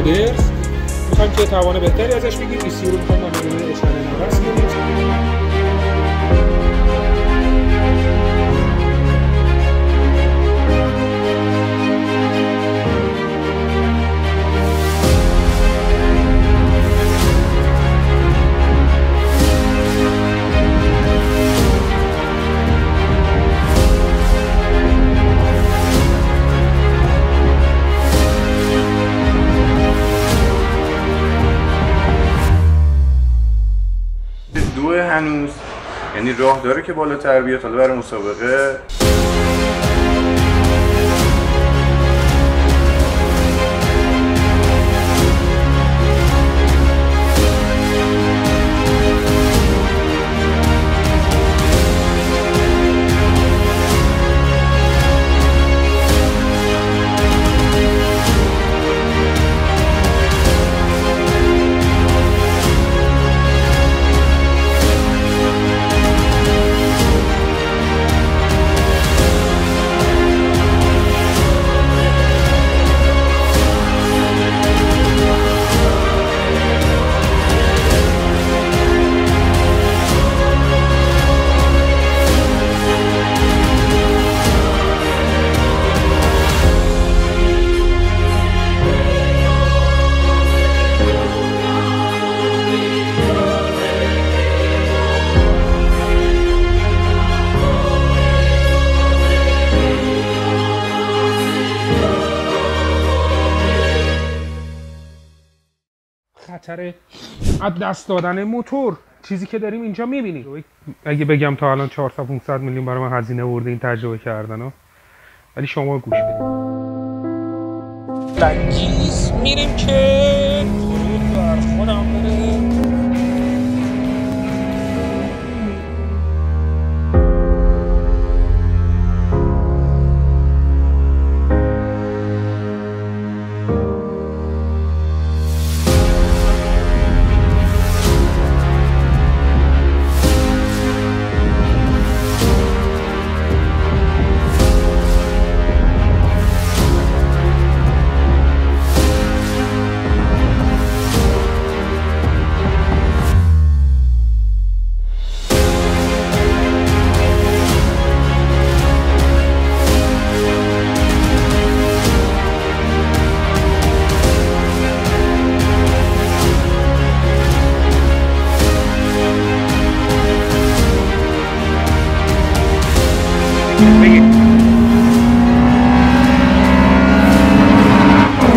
رودرز میخوایم که توان بهتری ازش بگیم. ECU رو میخوایم با مدل اشاره نوست کنیم. هنوز یعنی راه داره که بالاتر بیاد حالا برای مسابقه. خطر از دست دادن موتور چیزی که داریم اینجا میبینید. اگه بگم تا الان 400-500 میلیون برای من هزینه برده این تجربه کردن ها، ولی شما گوش بدید. لنگیز میریم که فرود بر خودم بره.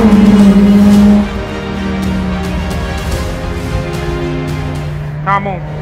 تمام.